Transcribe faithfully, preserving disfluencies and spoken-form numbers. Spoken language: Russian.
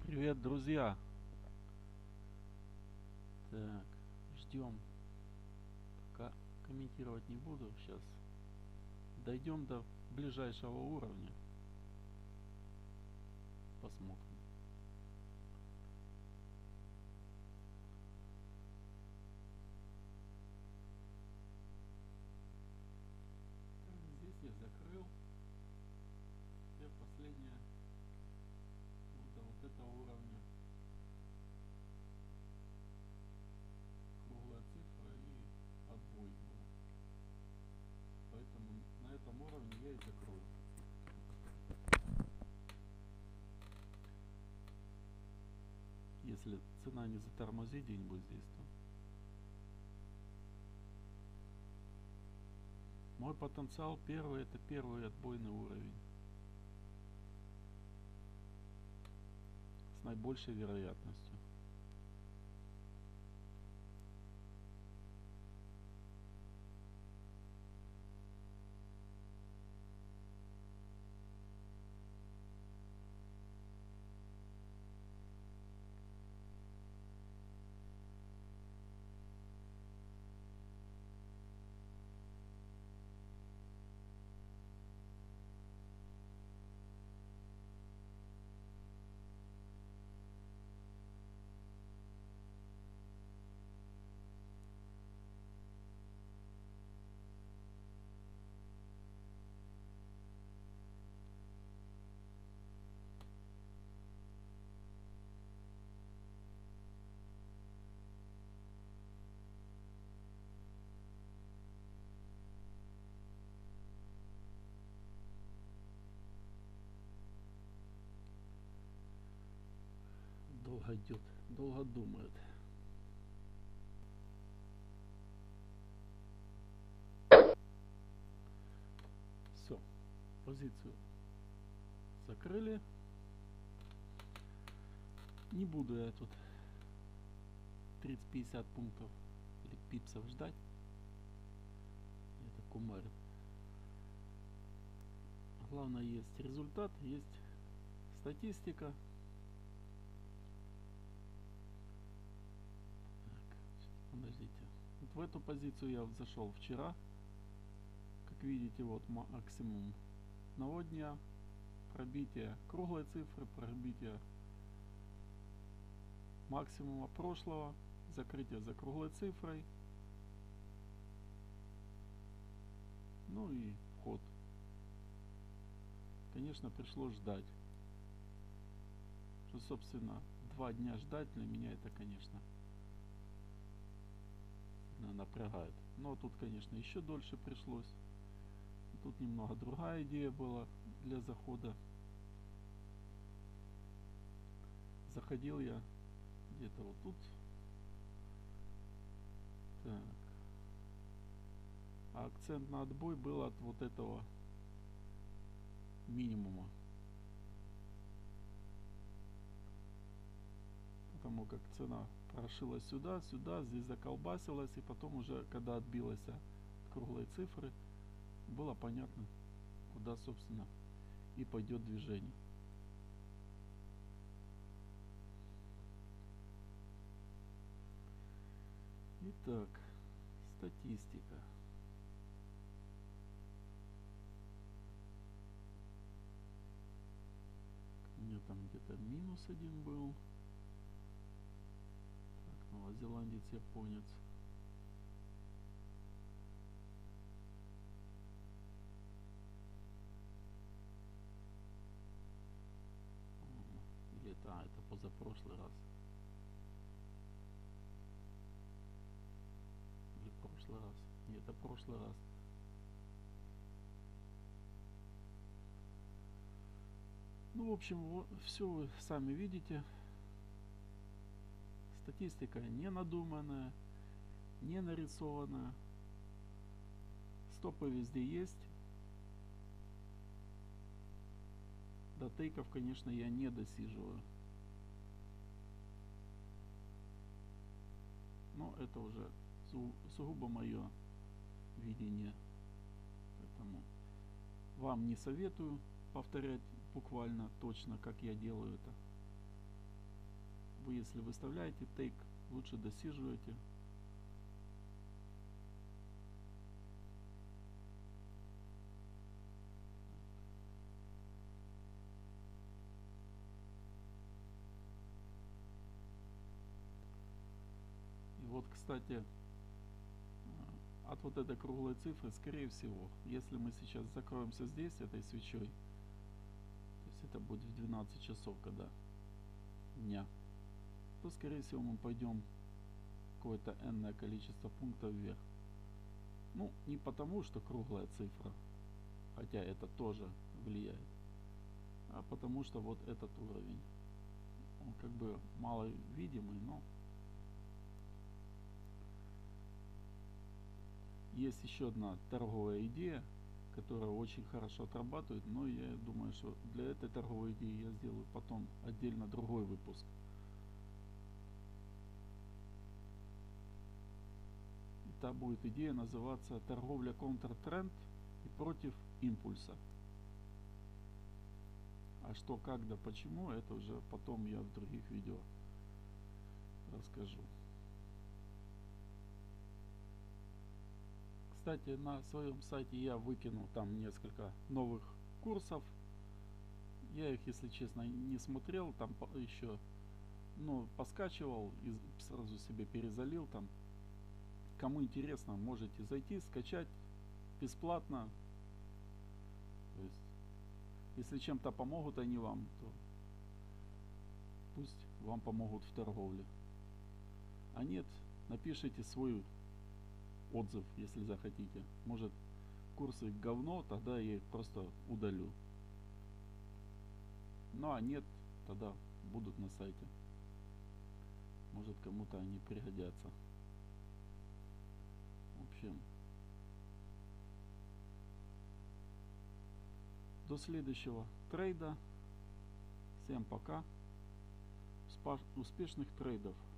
Привет, друзья! Так, ждем. Пока комментировать не буду. Сейчас дойдем до ближайшего уровня. Посмотрим. Так, здесь я закрыл. Теперь последняя вот до вот этого уровня. Круглая цифра и отбой был. Поэтому на этом уровне я и закрою. Если цена не затормозит где-нибудь здесь, то мой потенциал первый — это первый отбойный уровень с наибольшей вероятностью. Долго идет, долго думает. Все, позицию закрыли. Не буду я тут тридцать-пятьдесят пунктов или пипсов ждать. Это кумарит. Главное, есть результат, есть статистика. Так, подождите. Вот в эту позицию я зашел вчера. Как видите, вот максимум одного дня. Пробитие круглой цифры, пробитие максимума прошлого, закрытие за круглой цифрой, ну и вход. Конечно, пришлось ждать. Что, собственно, два дня ждать для меня это, конечно, напрягает. Но тут, конечно, еще дольше пришлось. Тут немного другая идея была для захода. Заходил я где-то вот тут. Так. А акцент на отбой был от вот этого минимума. Потому как цена прошила сюда, сюда, здесь заколбасилась, и потом уже, когда отбилась от круглой цифры, было понятно, куда, собственно, и пойдет движение. Итак, статистика. У меня там где-то минус один был. Так, новозеландец, японец. Или это, а, это позапрошлый раз. Или прошлый раз. Нет, это прошлый раз. Ну, в общем, вот, все вы сами видите. Статистика не надуманная, не нарисованная. Стопы везде есть. До тейков, конечно, я не досиживаю. Но это уже сугубо мое видение. Поэтому вам не советую повторять буквально точно, как я делаю это. вы если выставляете тейк, лучше досиживайте. И вот, кстати, от вот этой круглой цифры, скорее всего, если мы сейчас закроемся здесь этой свечой, то есть это будет в двенадцать часов, когда дня, то скорее всего мы пойдем какое-то энное количество пунктов вверх. Ну, не потому, что круглая цифра, хотя это тоже влияет, а потому что вот этот уровень, он как бы мало видимый, но есть еще одна торговая идея, которая очень хорошо отрабатывает, но я думаю, что для этой торговой идеи я сделаю потом отдельно другой выпуск. Это будет идея называться торговля контртренд и против импульса. А что, как, да почему, это уже потом я в других видео расскажу. Кстати, на своем сайте я выкинул там несколько новых курсов. Я их, если честно, не смотрел, там еще, ну, поскачивал и сразу себе перезалил там. Кому интересно, можете зайти, скачать бесплатно. То есть, если чем-то помогут они вам, то пусть вам помогут в торговле. А нет, напишите свой отзыв, если захотите. Может, курсы говно, тогда я их просто удалю. Ну а нет, тогда будут на сайте. Может, кому-то они пригодятся. В общем, до следующего трейда. Всем пока. Успешных трейдов.